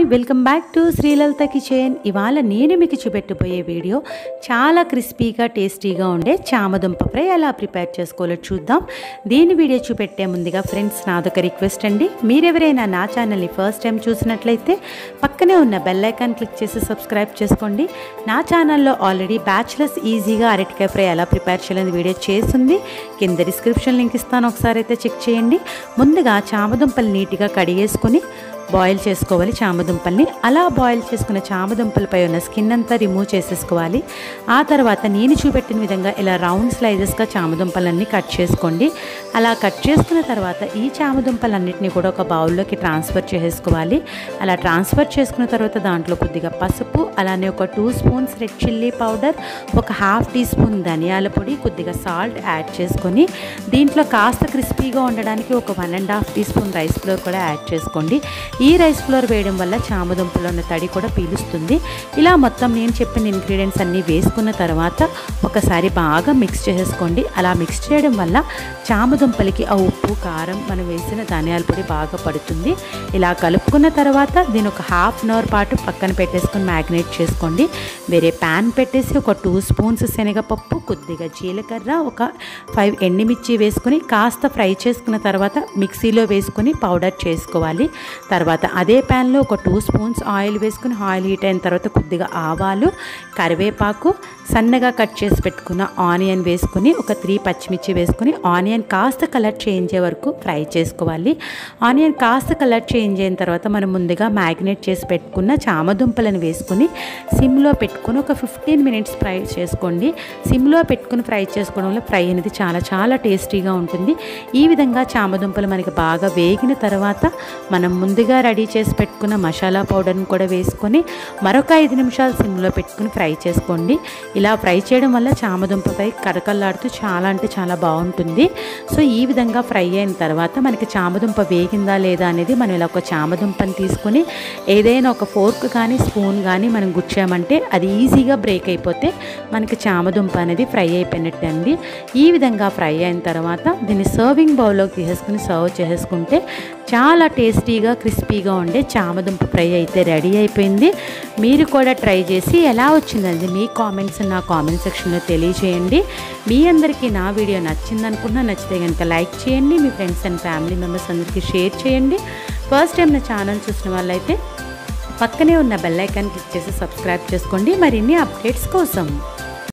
Welcome back to Srilalitha kitchen. ఇవాళ నేను మీకు చూపెట్టబోయే వీడియో చాలా క్రిస్పీగా టేస్టీగా ఉండే చామదుంప ఫ్రై ఎలా ప్రిపేర్ చేసుకోవాలో చూద్దాం. దీని వీడియో చూపెట్టే ముందుగా ఫ్రెండ్స్ నాదొక రిక్వెస్ట్ అండి, మీరెవరైనా నా ఛానల్ని ఫస్ట్ టైం చూసినట్లయితే పక్కనే ఉన్న బెల్ ఐకాన్ క్లిక్ చేసి సబ్స్క్రైబ్ చేసుకోండి. నా ఛానల్లో ఆల్రెడీ బ్యాచిలర్స్ ఈజీగా అరటికాయ ఫ్రై ఎలా ప్రిపేర్ చేయాలని వీడియో చేస్తుంది, కింద డిస్క్రిప్షన్ లింక్ ఇస్తాను, ఒకసారి అయితే చెక్ చేయండి. ముందుగా చామదుంపలు నీట్గా కడిగేసుకొని బాయిల్ చేసుకోవాలి. చామదుంపల్ని అలా బాయిల్ చేసుకున్న చామదుంపలపై ఉన్న స్కిన్ అంతా రిమూవ్ చేసేసుకోవాలి. ఆ తర్వాత నేను చూపెట్టిన విధంగా ఇలా రౌండ్ స్లైజెస్గా చామదుంపలన్నీ కట్ చేసుకోండి. అలా కట్ చేసుకున్న తర్వాత ఈ చామదుంపలన్నింటినీ కూడా ఒక బౌల్లోకి ట్రాన్స్ఫర్ చేసుకోవాలి. అలా ట్రాన్స్ఫర్ చేసుకున్న తర్వాత దాంట్లో కొద్దిగా పసుపు, అలానే ఒక 2 స్పూన్స్ రెడ్ చిల్లీ పౌడర్, ఒక ½ టీ స్పూన్ ధనియాల పొడి, కొద్దిగా సాల్ట్ యాడ్ చేసుకొని దీంట్లో కాస్త క్రిస్పీగా ఉండడానికి ఒక 1½ టీ స్పూన్ రైస్ ఫ్లోర్ కూడా యాడ్ చేసుకోండి. ఈ రైస్ ఫ్లోర్ వేయడం వల్ల చామదుంపలో ఉన్న తడి కూడా పీలుస్తుంది. ఇలా మొత్తం నేను చెప్పిన ఇంగ్రీడియంట్స్ అన్నీ వేసుకున్న తర్వాత ఒకసారి బాగా మిక్స్ చేసేసుకోండి. అలా మిక్స్ చేయడం వల్ల చామదుంపలకి ఆ ఉప్పు, కారం, మనం వేసిన ధనియాల పొడి బాగా పడుతుంది. ఇలా కలుపుకున్న తర్వాత దీని ఒక ½ అవర్ పాటు పక్కన పెట్టేసుకొని మ్యాగ్నేట్ చేసుకోండి. వేరే ప్యాన్ పెట్టేసి ఒక 2 స్పూన్స్ శనగపప్పు, కొద్దిగా జీలకర్ర, ఒక 5 ఎండుమిర్చి వేసుకొని కాస్త ఫ్రై చేసుకున్న తర్వాత మిక్సీలో వేసుకొని పౌడర్ చేసుకోవాలి. తర్వాత అదే ప్యాన్లో ఒక 2 స్పూన్స్ ఆయిల్ వేసుకుని ఆయిల్ హీట్ అయిన తర్వాత కొద్దిగా ఆవాలు, కరివేపాకు, సన్నగా కట్ చేసి పెట్టుకున్న ఆనియన్ వేసుకుని ఒక 3 పచ్చిమిర్చి వేసుకుని ఆనియన్ కాస్త కలర్ చేంజ్ అయ్యే వరకు ఫ్రై చేసుకోవాలి. ఆనియన్ కాస్త కలర్ చేంజ్ అయిన తర్వాత మనం ముందుగా మ్యాగ్నేట్ చేసి పెట్టుకున్న చామదుంపలను వేసుకుని సిమ్లో పెట్టుకుని ఒక 15 మినిట్స్ ఫ్రై చేసుకోండి. సిమ్లో పెట్టుకుని ఫ్రై చేసుకోవడం వల్ల ఫ్రై అనేది చాలా టేస్టీగా ఉంటుంది. ఈ విధంగా చామదుంపలు మనకి బాగా వేగిన తర్వాత మనం ముందుగా రెడీ చేసి పెట్టుకున్న మసాలా పౌడర్ని కూడా వేసుకొని మరొక 5 నిమిషాలు సిమ్లో పెట్టుకుని ఫ్రై చేసుకోండి. ఇలా ఫ్రై చేయడం వల్ల చామదుంప ఫ్రై కరకల్లాడుతూ చాలా బాగుంటుంది. సో ఈ విధంగా ఫ్రై అయిన తర్వాత మనకి చామదుంప వేగిందా లేదా అనేది మనం ఇలా ఒక చామదుంపని తీసుకొని ఏదైనా ఒక ఫోర్క్ కానీ స్పూన్ కానీ మనం గుచ్చామంటే అది ఈజీగా బ్రేక్ అయిపోతే మనకి చామదుంప అనేది ఫ్రై అయిపోయినట్టే అండి. ఈ విధంగా ఫ్రై అయిన తర్వాత దీన్ని సర్వింగ్ బౌల్లోకి తీసేసుకుని సర్వ్ చేసుకుంటే చాలా టేస్టీగా క్రిస్పీగా ఉండే చామదుంప ఫ్రై అయితే రెడీ అయిపోయింది. మీరు కూడా ట్రై చేసి ఎలా వచ్చిందండి మీ కామెంట్స్ నా కామెంట్ సెక్షన్లో తెలియజేయండి. మీ అందరికీ నా వీడియో నచ్చిందనుకున్నా, నచ్చితే కనుక లైక్ చేయండి, మీ ఫ్రెండ్స్ అండ్ ఫ్యామిలీ మెంబర్స్ అందరికీ షేర్ చేయండి. ఫస్ట్ టైం నా ఛానల్ చూసిన వాళ్ళైతే పక్కనే ఉన్న బెల్ ఐకాన్ క్లిక్ చేసి సబ్స్క్రైబ్ చేసుకోండి మరిన్ని అప్డేట్స్ కోసం.